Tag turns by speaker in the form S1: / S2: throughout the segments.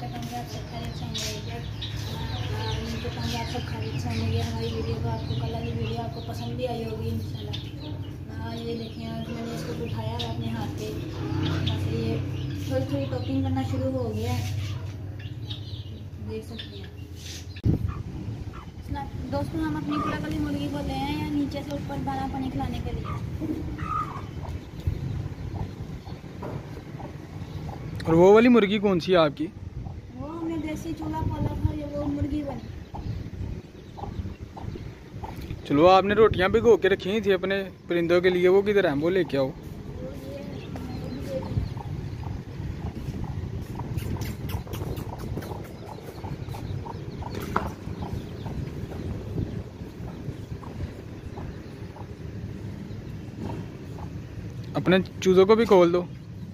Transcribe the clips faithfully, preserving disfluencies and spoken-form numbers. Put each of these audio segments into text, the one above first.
S1: तक होंगे आप सब खैरियत से होंगे। उम्मीद करता हूँ आप सब खैरियत से होंगे। हमारी वीडियो को आपको कल वाली वीडियो आपको पसंद भी आई होगी इंशाल्लाह। ये देखिए आज मैंने इसको उठाया है अपने हाथ पे, बस ये थोड़ी थोड़ी टॉकिंग करना शुरू हो गया है, देख सकते हैं दोस्तों। हम अपनी कुलाकली मुर्गी को ले आए हैं नीचे से ऊपर दाना पानी खिलाने के लिए।
S2: और वो वाली मुर्गी कौन सी है आपकी?
S1: वो हमने देसी चूल्हा पाला था, ये वो मुर्गी बनी।
S2: चलो आपने रोटियां भिगो के रखी थी अपने परिंदों के लिए, वो किधर है? वो लेके आओ। अपने चूजों को भी खोल दो।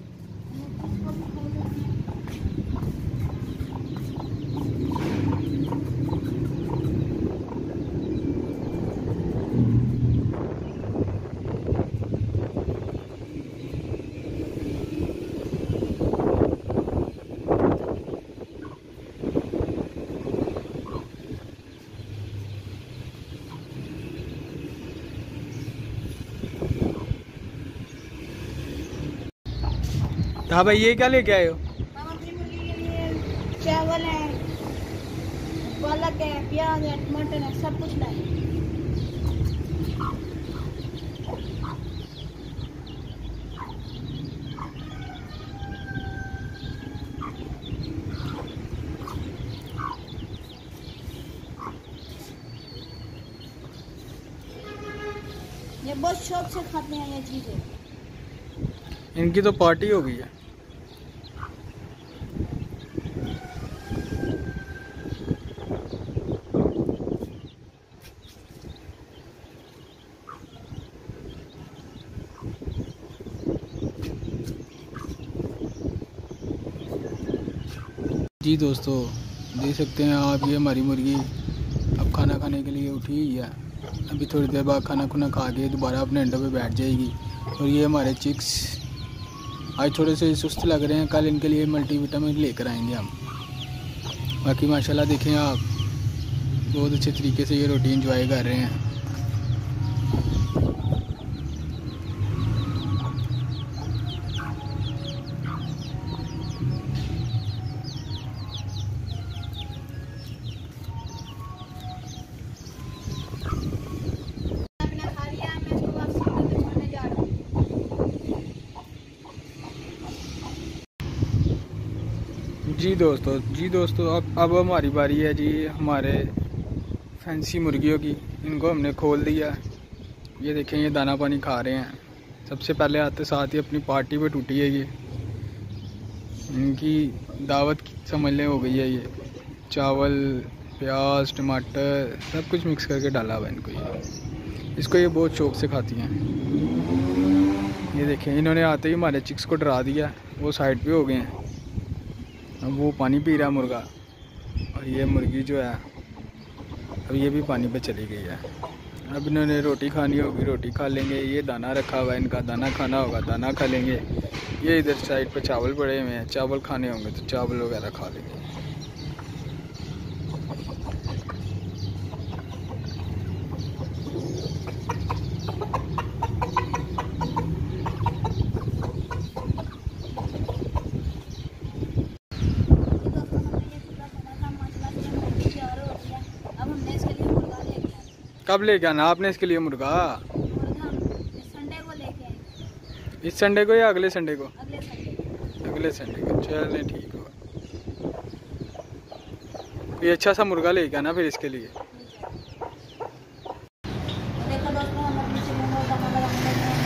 S2: हाँ भाई, ये क्या लेके आए हो?
S1: हम अपनी मुर्गी के लिए चावल है, पालक है, प्याज है, टमाटर है, सब कुछ लाए। ये बहुत शौक से खाते हैं ये चीजें।
S2: इनकी तो पार्टी हो गई है। जी दोस्तों, देख सकते हैं आप, ये हमारी मुर्गी अब खाना खाने के लिए उठी हुई है। अभी थोड़ी देर बाद खाना खुना खा के दोबारा अपने अंडों पे बैठ जाएगी। और ये हमारे चिक्स आज थोड़े से सुस्त लग रहे हैं, कल इनके लिए मल्टीविटामिन लेकर आएंगे हम। बाकी माशाल्लाह देखें आप, बहुत अच्छे तरीके से ये रोटी एंजॉय कर रहे हैं। जी दोस्तों जी दोस्तों अब अब हमारी बारी है जी हमारे फैंसी मुर्गियों की। इनको हमने खोल दिया। ये देखें, ये दाना पानी खा रहे हैं। सबसे पहले आते साथ ही अपनी पार्टी पे टूटी है ये। इनकी दावत समझ लें हो गई है। ये चावल, प्याज, टमाटर सब कुछ मिक्स करके डाला हुआ है इनको। ये इसको ये बहुत शौक से खाती हैं। ये देखें, इन्होंने आते ही हमारे चिक्स को डरा दिया, वो साइड पे हो गए हैं। अब वो पानी पी रहा मुर्गा, और ये मुर्गी जो है अब ये भी पानी पे चली गई है। अब इन्होंने रोटी खानी होगी, रोटी खा लेंगे। ये दाना रखा हुआ है, इनका दाना खाना होगा, दाना खा लेंगे। ये इधर साइड पे चावल पड़े हुए हैं, चावल खाने होंगे तो चावल वगैरह खा लेंगे। कब लेके आना आपने इसके लिए मुर्गा?
S1: इस संडे को लेके आए।
S2: इस संडे को या अगले संडे को?
S1: अगले संडे।
S2: अगले संडे को चलें, ठीक होगा। कोई अच्छा सा मुर्गा लेके आना फिर इसके लिए।
S1: देखो दोस्तों, हम अपनी चिकन को दाना लगाने लगे हैं।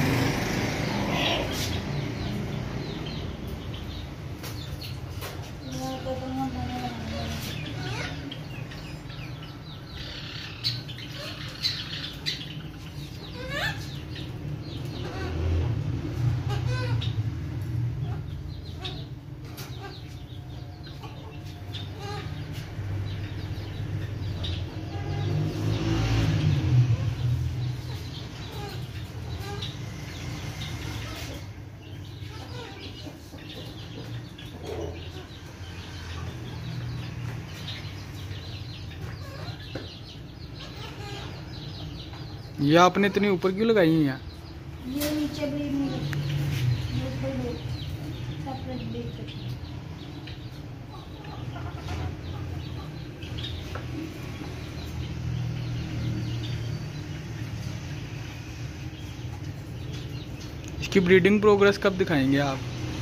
S2: ये आपने इतनी ऊपर क्यों लगाई हैं?
S1: ये नीचे ब्रीड नहीं रखी, ये ऊपर ब्रीड सेपरेट ब्रीड रखी।
S2: इसकी ब्रीडिंग प्रोग्रेस कब दिखाएंगे आप?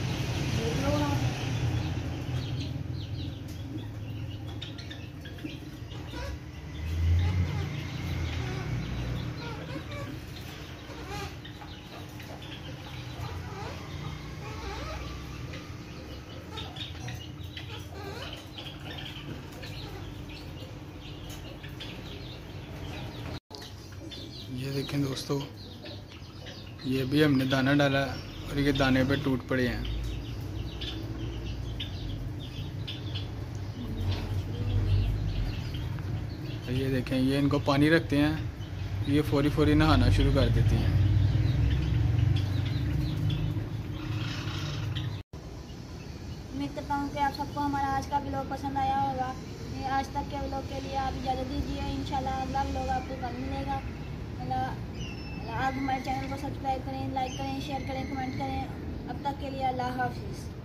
S2: ये देखें दोस्तों, ये भी हमने दाना डाला और ये दाने पे टूट पड़े हैं। ये देखें, ये इनको पानी रखते हैं, ये फौरी फौरी नहाना शुरू कर देती हैं।
S1: उम्मीद करता हूँ कि आप सबको हमारा आज का व्लॉग पसंद आया होगा। ये आज तक के व्लॉग के लिए आप इजाज़त दीजिए। इंशाल्लाह अगला व्लॉग आपको कल मिलेगा। आप हमारे चैनल को सब्सक्राइब करें, लाइक करें, शेयर करें, कमेंट करें। अब तक के लिए अल्लाह हाफिज़।